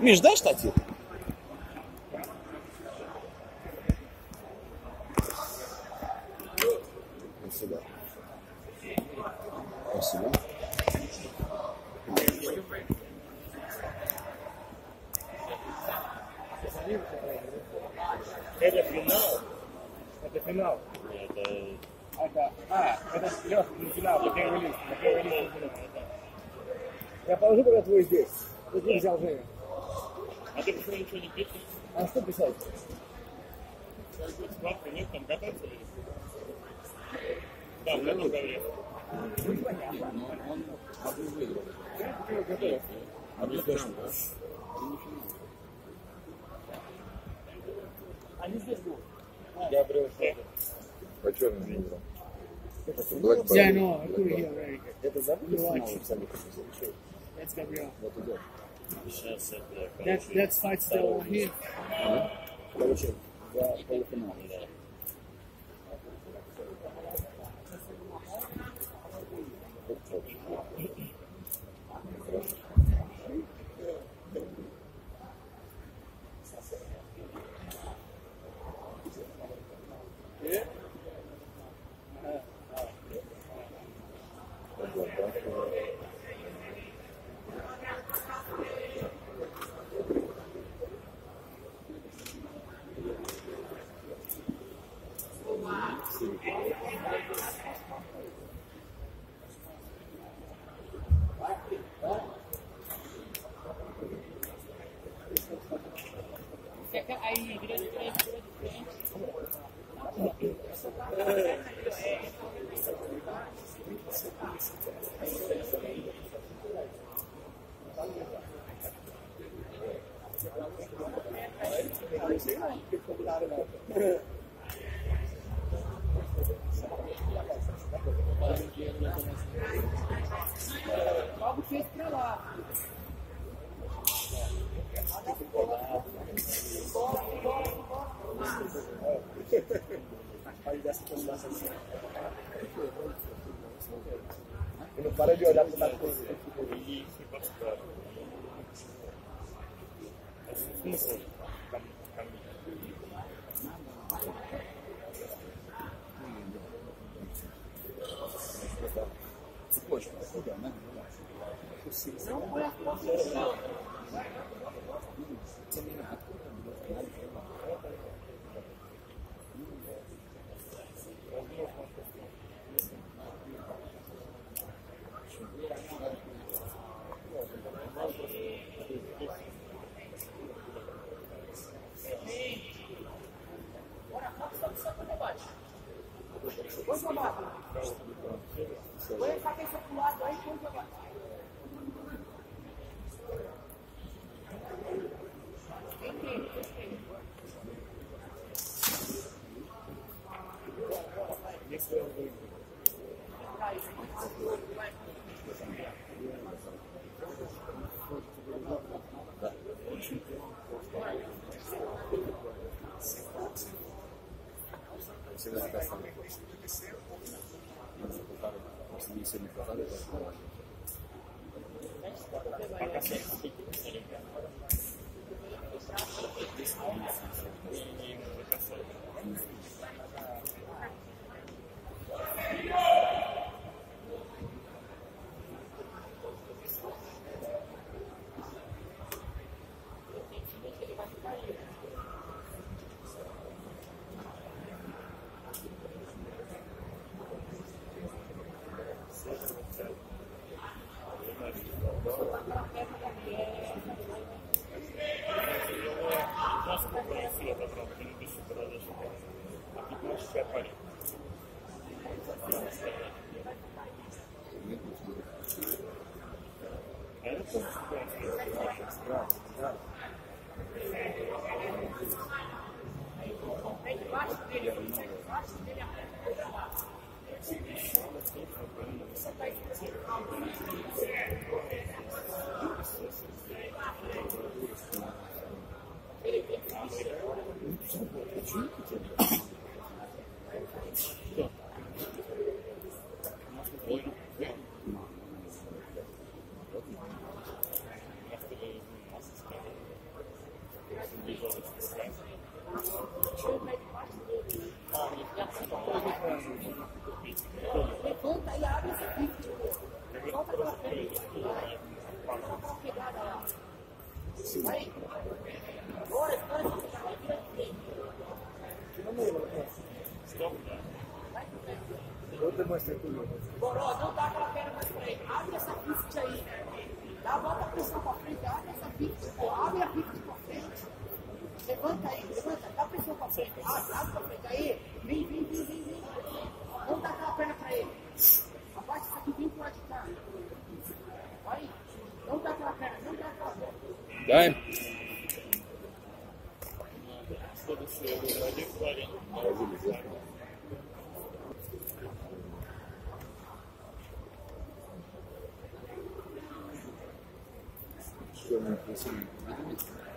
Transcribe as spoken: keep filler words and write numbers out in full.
Миш, дай штатив. Спасибо. Спасибо. Это финал. Это финал. Это... это... А, это легкий финал, это первый лист. Это первый лист. Я положу пока твой здесь. Вот я взял Женю. А ты почему ничего не пишешь? А что писать? Складка нет, там готовится ли? Да, готов говорит. Ну, понятно. Но он одну выиграл. Готов. Одну точно. Они здесь будут. Я брел. По черным выиграл. Yeah, I know. I put it here already. Это забыли You watch. сами. That's Gabriel. Вот идет. Сейчас это... That, that fights the one here. Короче, за полуфинал. Logo fez pra lá. E não para de olhar para o coisa. Poxa, tá né? Não foi a posição. Põe essa cabeça pro lado aí, põe pra baixo. demonstrei tudo. Boró, não dá aquela perna mais pra ele. Abre essa pista aí. Dá, bota a pressão pra frente. Abre essa pista. Pô, abre a pista pra frente. Levanta aí, levanta. Dá pressão pra frente. Abre, abre pra frente. Aí. Vem, vem, vem, vem, vem. Não dá aquela perna pra ele. Abaixa isso aqui bem pro lado de cá. Vai. Não dá aquela perna. Não dá aquela perna. Dai. Foda-se, eu vou de quarenta. Что мы просили?